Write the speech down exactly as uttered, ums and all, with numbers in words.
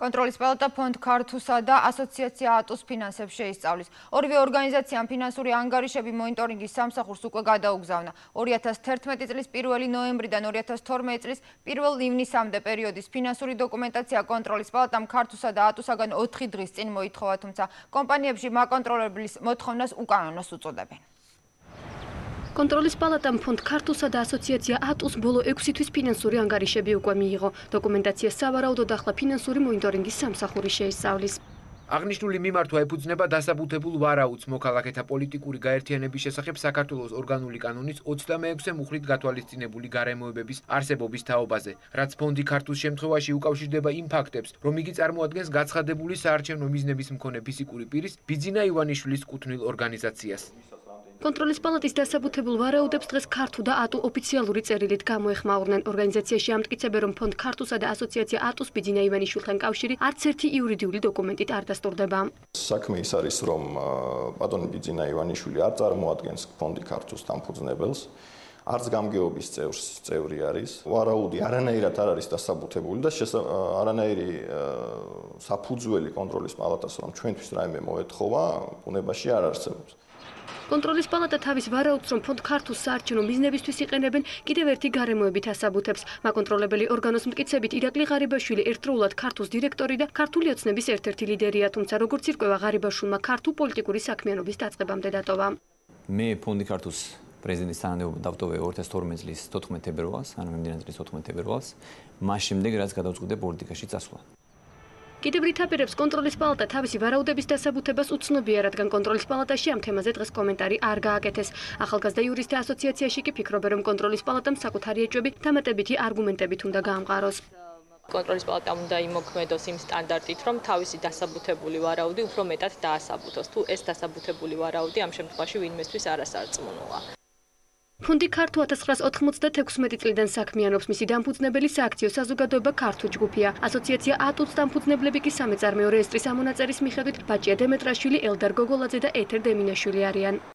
კონტროლის პალატა ფონდ ქართუსა და ასოციაცია ატუს ფინანსებს შეისწავლის. ორივე ორგანიზაციამ ფინანსური ანგარიშები მონიტორინგის სამსახურს უკვე გადაუგზავნა. ორი ათას თერთმეტი წლის პირველი ნოემბრიდან ორი ათას თორმეტი წლის პირველ ივნისამდე პერიოდის ფინანსური დოკუმენტაცია კონტროლის პალატამ ქართუსა და ატუსაგან ოთხი დღის წინ მოითხოვა, თუმცა კომპანიებში მაკონტროლებლის მოთხოვნას უკანონოს უწოდებენ. კონტროლის პალატამ ფონდ ქართუსა და ასოციაცია ატუს ბოლო ექვსი თვის ფინანსური ანგარიშები უკვე მიიღო. დოკუმენტაცია სავარაუდოდ ახლა ფინანსური მონიტორინგის სამსახური შეისწავლის. აღნიშნული მიმართვა ეფუძნება დასაბუთებულ ვარაუდს მოქალაქეთა პოლიტიკური გაერთიანების შესახებ საქართველოს ორგანული კანონის ოცდამეექვსე მუხლით გათვალისწინებული გარემოებების არსებობის თაობაზე, რაც ფონდი ქართუს შემთხვევაში უკავშირდება იმ ფაქტებს, რომ იგი წარმოადგენს გაცხადებული საარჩევნო მიზნების მქონე ფიზიკური პირის ბიძინა ივანიშვილის კუთვნილ ორგანიზაციას. კონტროლის პალატის დასაბუთებულ ვარაუდებს დღეს ქართუ და ატუ ოფიციალური წერილით გამოეხმაურნენ. ორგანიზაციაში ამტკიცებენ, რომ ფონდ ქართუსა და ასოციაცია ატუს ბიძინა ივანიშვილთან კავშირი არც ერთი იურიდიული დოკუმენტით არ დასტურდება. საქმე ის არის, რომ ბატონი ბიძინა ივანიშვილი არ წარმოადგენს ფონდი ქართუს დამფუძნებელს, არც გამგეობის წევრს წევრი არის. ვარაუდი არანაირად არ არის დასაბუთებული და არანაირი საფუძველი კონტროლის პალატას, რომ ჩვენთვის რაიმე მოეთხოვა, ბუნებაში არ არსებობს. კონტროლის პალატა თავის ვარაუდს, რომ ფონდ ქართუს საარჩევნო მიზნებისთვის იყენებენ, კიდევ ერთი გარემოებით ასაბუთებს. მაკონტროლებელი ორგანოს მტკიცებით, ირაკლი ღარიბაშვილი ერთდროულად ქართუს დირექტორი და ქართული ოცნების ერთ-ერთი ლიდერია, თუმცა როგორც ირკვევა, ღარიბაშვილმა ქართულ პოლიტიკური საქმიანობის დაწყებამდე დატოვა. მე ფონდი ქართუს პრეზიდენტის თანამდებობა დავტოვე ორი ათას თორმეტი წლის თოთხმეტი თებერვალს, ანუ მიმდინარე წლის თოთხმეტი თებერვალს, მას შემდეგ რაც გადავწყვიტე პოლიტიკაში წასვლა. კიდევ რითაპირებს კონტროლის პალატა თავისი ვარაუდების დასაბუთებას უცნობია, რადგან კონტროლის პალატაში ამ თემაზე დღეს კომენტარი არ გააკეთეს. ახალგაზრდა იურისტთა ასოციაციაში კი ფიქრობენ, რომ კონტროლის პალატამ საკუთარი ეჭვები დამატებითი არგუმენტებით უნდა გაამყაროს. კონტროლის პალატამ უნდა იმოქმედოს იმ სტანდარტით, რომ თავისი დასაბუთებული ვარაუდი უფრო მეტად დაასაბუთოს. თუ ეს დასაბუთებული ვარაუდი ამ შემთხვევაში ვინმესთვის არასარწმუნოა. ფონდი ქართუ ათას ცხრაას ოთხმოცდათექვსმეტი წლიდან საქმიანობს, მისი დამფუძნებელი სააქციო საზოგადოება ქართუ ჯგუფია. ასოციაცია ატუს დამფუძნებლები კი სამეწარმეო რეესტრის ამონაწერის მიხედვით ბაჭია დემეტრაშვილი, ელდარ გოგოლაძე და ეთერ დემინაშვილი არიან.